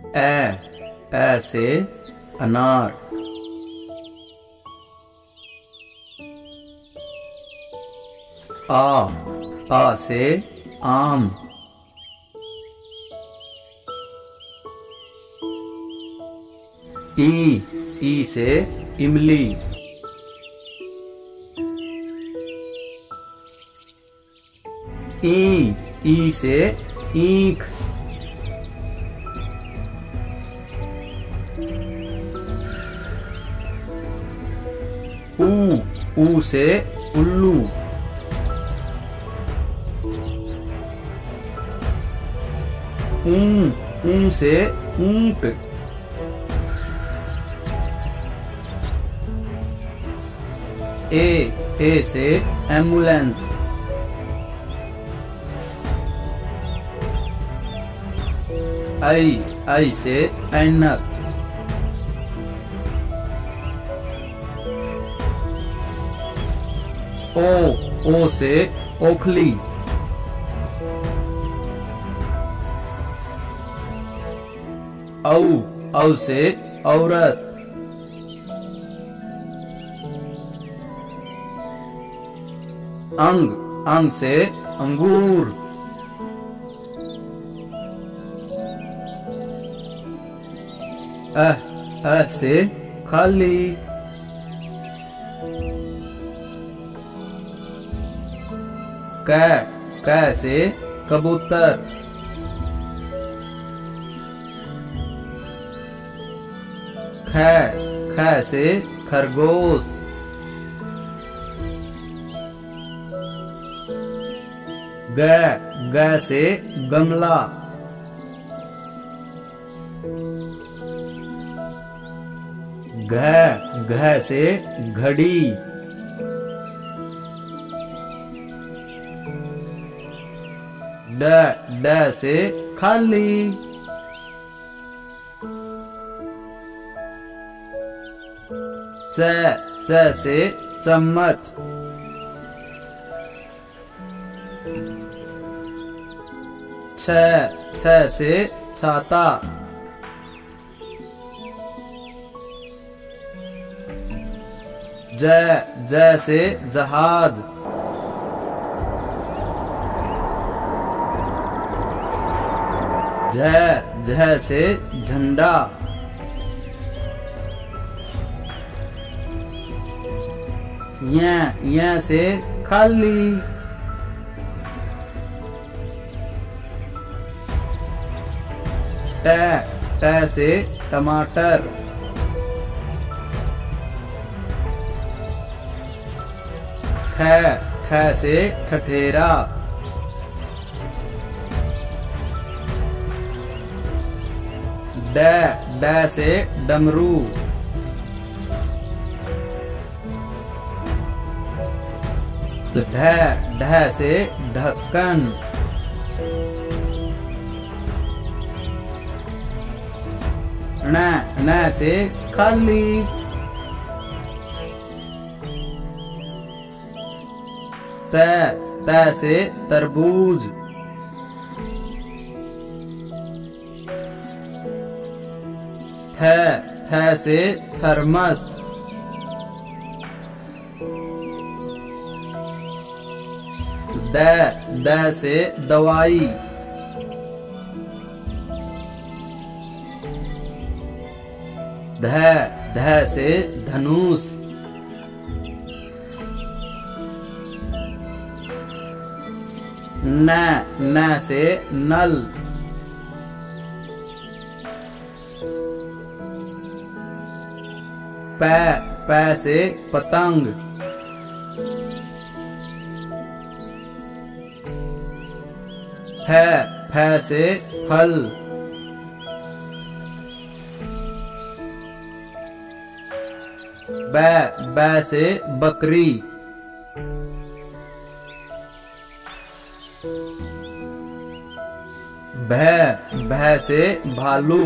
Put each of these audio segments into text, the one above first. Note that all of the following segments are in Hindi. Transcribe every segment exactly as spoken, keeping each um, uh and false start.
ए ए से अनार। आ आ से आम। ई ई से इमली। ई ई से ईख। ऊ ऊ से उल्लू। ऊ ऊ से ऊंट। ए ए से एम्बुलेंस। आई आई से ऐनक। ओ ओ से ओखली। औ औ से औरत। अंग अंग से अंगूर। अह अह से खाली। कै कै से कबूतर। खै खै से खरगोश। ग ग से गमला। घ घ से घड़ी। ड ड से खाली। च च से चम्मच। छ छ से छाता। ज ज से जहाज। झ झ से झंडा। य य से खाली। ट ट से टमाटर। ख ख से ठठेरा। ड ड से डमरू। ढ ढ से ढक्कन। ण ण से खाली। त त से तरबूज। थ थ से थर्मस। द द से दवाई। ध ध से धनुष। न न से नल। प प से पतंग। फ फ से फल। ब ब से बकरी। भ भ से भालू।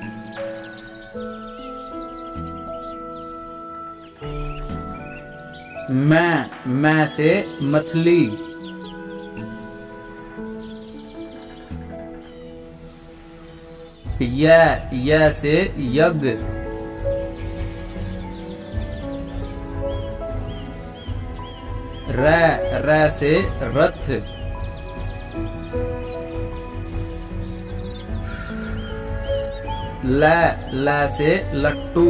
मैं मैं से मछली। य य से यज्ञ। र र से रथ। ल ल से लट्टू।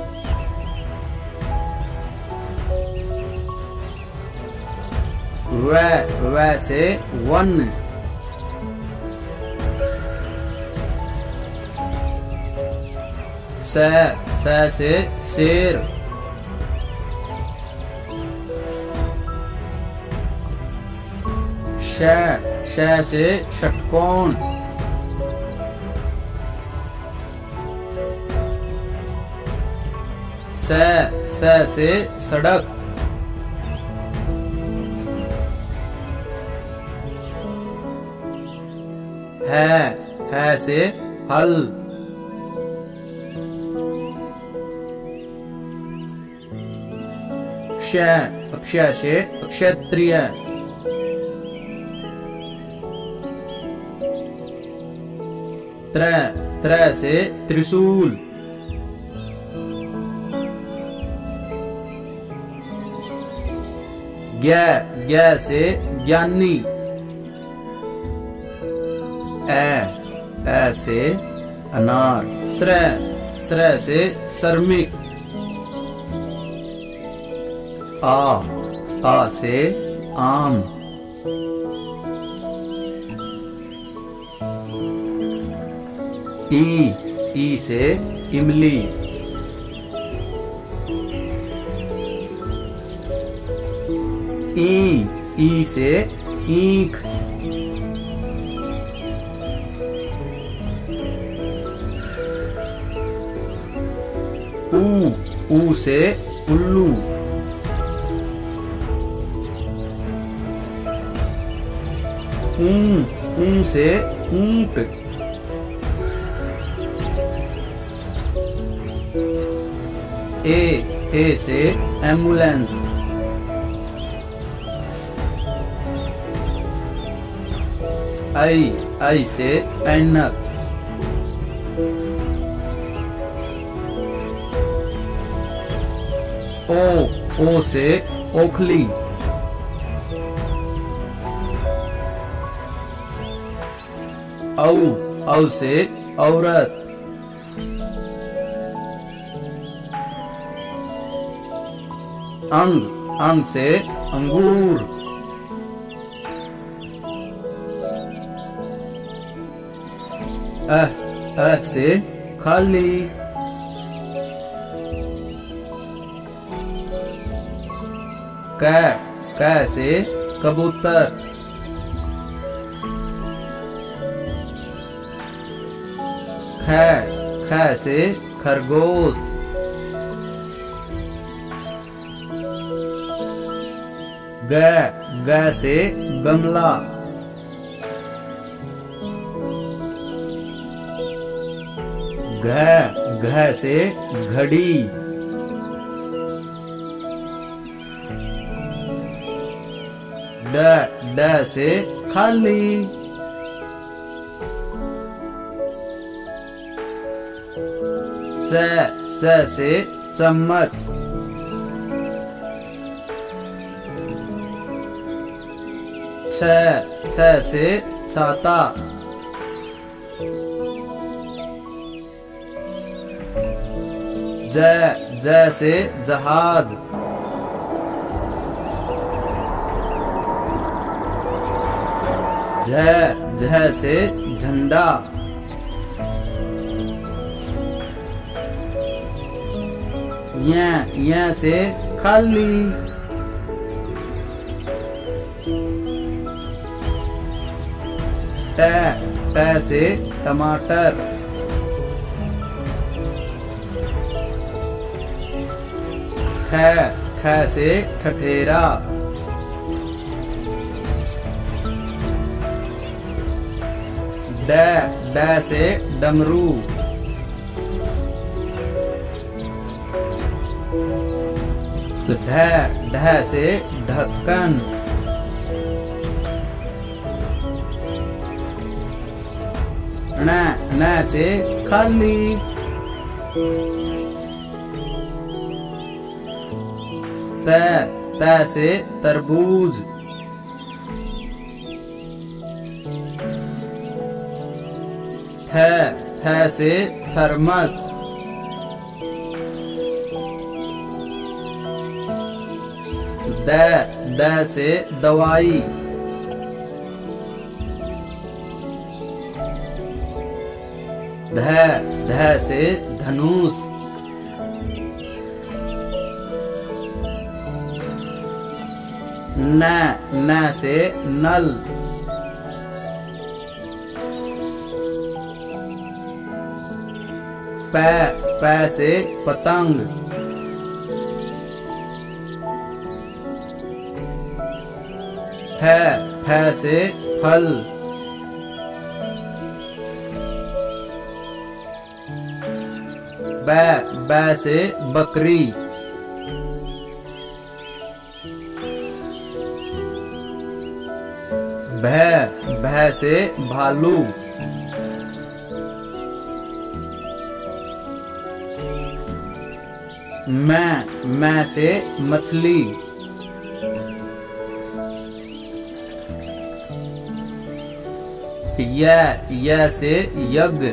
व व से वन। स स से शेर। श श से षटकोण। स स से सड़क। है है से हल। क्ष क्ष से क्षत्रिय। त्र त्र से त्रिशूल। ज्ञ ज्ञ से ज्ञानी। ए ए से अनार। श्र श्र से श्रमिक। आ आ से आम। ई ई से इमली। ई ई से ईख। ऊ ऊ से उल्लू। ऊ ऊ से ऊंट। ए ए से एम्बुलेंस। आई आई से ऐनक। ओ ओ से ओखली। औ औ से औरत। अंग अंग से अंगूर। अह अह से खाली। क क से कबूतर। ख ख से खरगोश। ग ग से गमला। घ घ से घड़ी। ड ड से खाली। च च से चम्मच। छ छ से छाता। ज ज से जहाज। झ झ से झंडा। य य से खाली। ट ट से टमाटर। ख ख से ठठेरा। ड ड से डमरू। ढ ढ से ढक्कन। न न से खाली। त त से तरबूज। थ थ से थर्मस। द द से दवाई। ध ध से धनुष। न न से नल। प प से पतंग। फ फ से फल। ब ब से बकरी। भ भ से भालू। मैं मैं से मछली। य य से यज्ञ।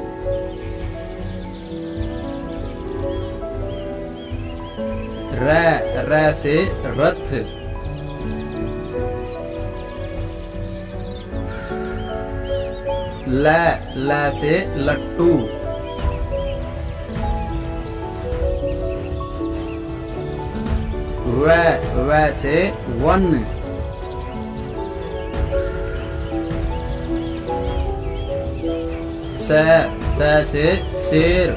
र र से रथ। ल ल से लट्टू। व व से वन। स स से शेर।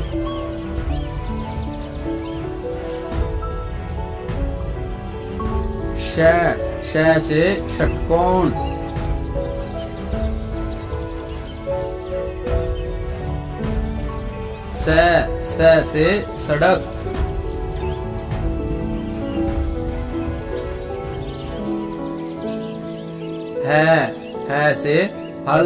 श श से षटकोण। स स से सड़क। है है से हल।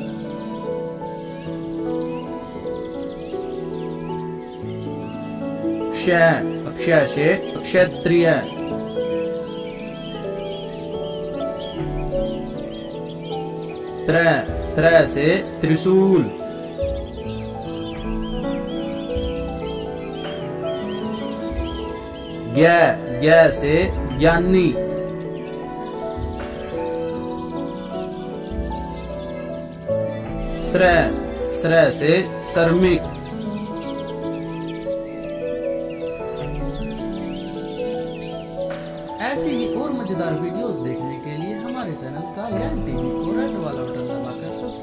क्ष अक्ष से क्षत्रिय। त्र त्र से त्रिशूल। ज्ञ ज्ञ से ज्ञानी। स्र स्र से श्रमिक। ऐसी ही और मजेदार वीडियोस देखने के लिए हमारे चैनल का लैंड टीवी को रेड वाला बटन दबाकर सब्सक्राइब